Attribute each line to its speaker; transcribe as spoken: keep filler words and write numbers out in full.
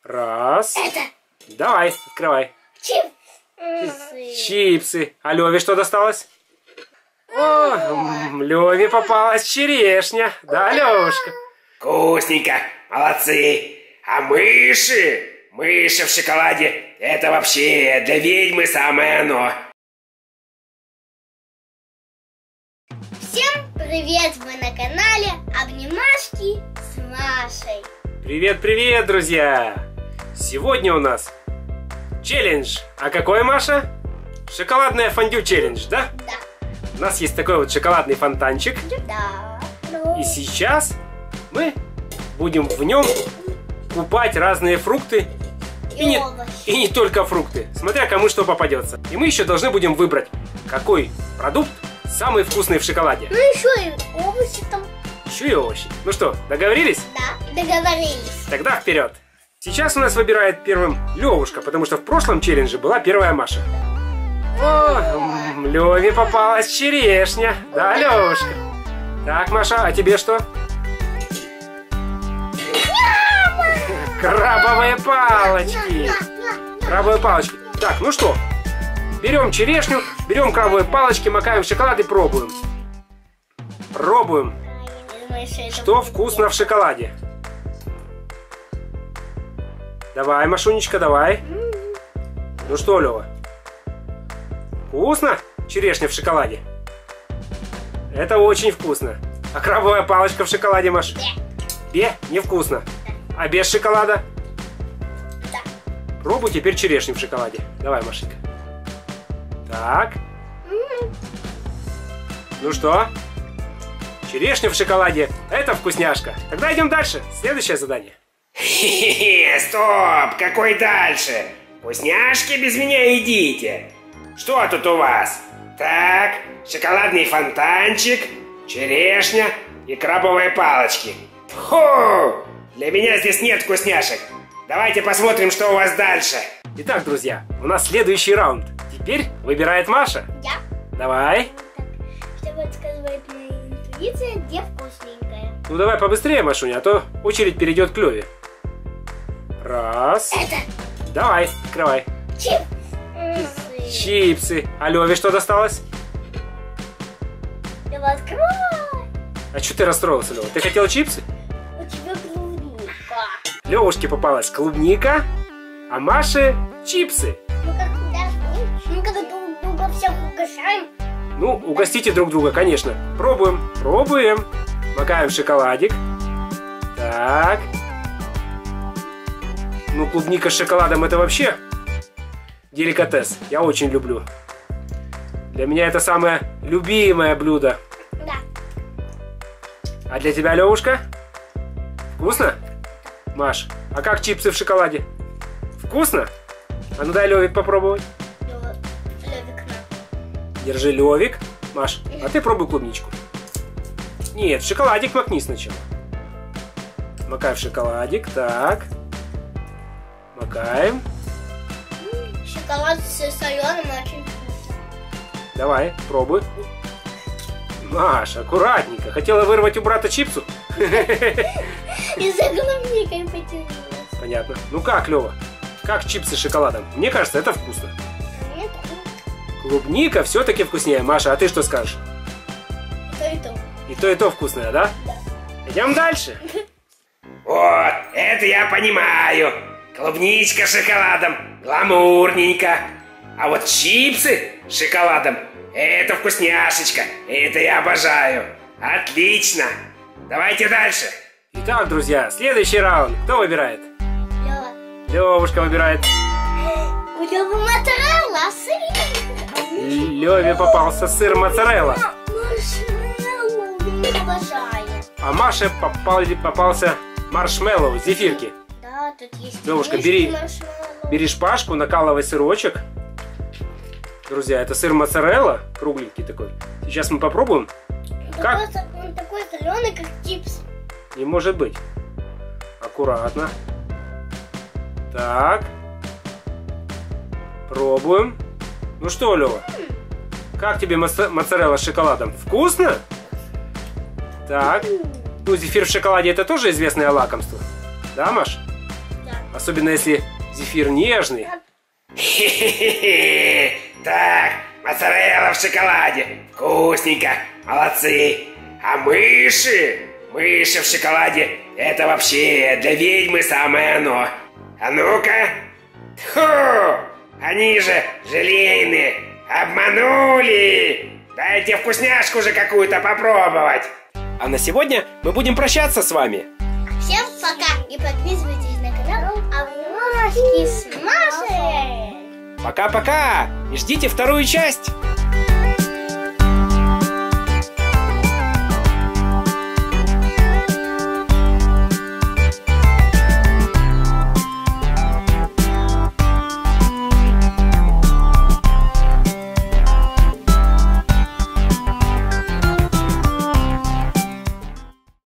Speaker 1: Раз.
Speaker 2: Это.
Speaker 1: Давай, открывай.
Speaker 2: Чипсы.
Speaker 1: Чипсы. А Леве что досталось? О, Леве попалась черешня. Да, Левушка?
Speaker 3: Вкусненько. Молодцы. А мыши? Мыши в шоколаде. Это вообще для ведьмы самое оно.
Speaker 2: Всем привет! Вы на канале Обнимашки с Машей.
Speaker 1: Привет-привет, друзья! Сегодня у нас челлендж. А какой, Маша? Шоколадное фондю челлендж, да?
Speaker 2: Да.
Speaker 1: У нас есть такой вот шоколадный фонтанчик.
Speaker 2: Да.
Speaker 1: И сейчас мы будем в нем купать разные фрукты. И не, и не только фрукты, смотря кому что попадется. И мы еще должны будем выбрать, какой продукт самый вкусный в шоколаде.
Speaker 2: Ну еще и овощи там.
Speaker 1: Еще и овощи. Ну что, договорились?
Speaker 2: Да, договорились.
Speaker 1: Тогда вперед. Сейчас у нас выбирает первым Левушка, потому что в прошлом челлендже была первая Маша. О, Леве попалась черешня. Да, Левушка? Так, Маша, а тебе что? Крабовые палочки. Крабовые палочки. Так, ну что? Берем черешню, берем крабовые палочки, макаем в шоколад и пробуем. Пробуем. Что вкусно в шоколаде? Давай, Машунечка, давай. Ну что, Лева? Вкусно? Черешня в шоколаде? Это очень вкусно. А крабовая палочка в шоколаде, Маш? Бе? Невкусно. А без шоколада?
Speaker 2: Да.
Speaker 1: Пробуй теперь черешню в шоколаде. Давай, Машенька. Так. Ну что? Черешня в шоколаде. Это вкусняшка. Тогда идем дальше. Следующее задание.
Speaker 3: Хе-хе-хе, стоп, какой дальше? Вкусняшки без меня идите. Что тут у вас? Так, шоколадный фонтанчик, черешня и крабовые палочки. Фу! Для меня здесь нет вкусняшек. Давайте посмотрим, что у вас дальше.
Speaker 1: Итак, друзья, у нас следующий раунд. Теперь выбирает Маша.
Speaker 2: Я.
Speaker 1: Давай.
Speaker 2: Что подсказывает мне интуиция, где вкусненькая?
Speaker 1: Ну давай побыстрее, Машуня, а то очередь перейдет к Леве. Раз.
Speaker 2: Это.
Speaker 1: Давай, открывай.
Speaker 2: Чипсы.
Speaker 1: Чипсы. А Леве что досталось?
Speaker 2: Лева, открывай.
Speaker 1: А что ты расстроился, Лева? Ты хотел чипсы?
Speaker 2: У тебя клубника.
Speaker 1: Левушке попалась клубника, а Маше чипсы.
Speaker 2: Ну как, да, мы когда друг друга всех угощаем.
Speaker 1: Ну, угостите друг друга, конечно. Пробуем, пробуем. Макаем в шоколадик. Так. Ну, клубника с шоколадом это вообще деликатес. Я очень люблю. Для меня это самое любимое блюдо.
Speaker 2: Да.
Speaker 1: А для тебя, Левушка? Вкусно? Маш, а как чипсы в шоколаде? Вкусно? А ну дай Левик попробовать.
Speaker 2: Лева, Левик на.
Speaker 1: Держи, Левик. Маш, а ты пробуй клубничку. Нет, в шоколадик макни сначала. Макай в шоколадик, так. Макаем.
Speaker 2: Шоколад с соленым очень вкусно.
Speaker 1: Давай, пробуй. Маш, аккуратненько. Хотела вырвать у брата чипсу?
Speaker 2: И за клубникой потянулась.
Speaker 1: Понятно. Ну как, Лева? Как чипсы с шоколадом? Мне кажется, это вкусно.
Speaker 2: Нет,
Speaker 1: Клубника все-таки вкуснее. Маша, а ты что скажешь?
Speaker 2: и то, и то.
Speaker 1: И то, и то вкусное, да?
Speaker 2: Да.
Speaker 1: Идем дальше.
Speaker 3: Вот, это я понимаю. Клубничка с шоколадом, гламурненько. А вот чипсы с шоколадом, это вкусняшечка. Это я обожаю. Отлично. Давайте дальше.
Speaker 1: Итак, друзья, следующий раунд. Кто выбирает?
Speaker 2: Лева.
Speaker 1: Левушка выбирает.
Speaker 2: У Левы моцарелла, сыр.
Speaker 1: Леве попался сыр моцарелла.
Speaker 2: Маршмеллоу, я обожаю.
Speaker 1: А Маше попал, попался маршмеллоу, зефирки.
Speaker 2: Да, тут есть.
Speaker 1: Левушка,
Speaker 2: мышки,
Speaker 1: бери.
Speaker 2: маршмеллоу.
Speaker 1: Бери шпажку, накалывай сырочек. Друзья, это сыр моцарелла, кругленький такой. Сейчас мы попробуем. Как?
Speaker 2: Такой, он такой соленый, как чипс.
Speaker 1: Не может быть. Аккуратно. Так. Пробуем. Ну что, Лева? Как тебе моц- моцарелла с шоколадом? Вкусно? Так. Ну, зефир в шоколаде это тоже известное лакомство. Да, Маш?
Speaker 2: Да.
Speaker 1: Особенно если зефир нежный.
Speaker 3: Хе-хе-хе. Так, моцарелла в шоколаде. Вкусненько. Молодцы. А мыши? Мыши в шоколаде. Это вообще для ведьмы самое оно. А ну-ка. Тьфу! Они же желейные. Обманули. Дайте вкусняшку же какую-то попробовать.
Speaker 1: А на сегодня мы будем прощаться с вами.
Speaker 2: Всем пока и подписывайтесь на канал Обнимашки с Машей.
Speaker 1: Пока-пока. И ждите вторую часть.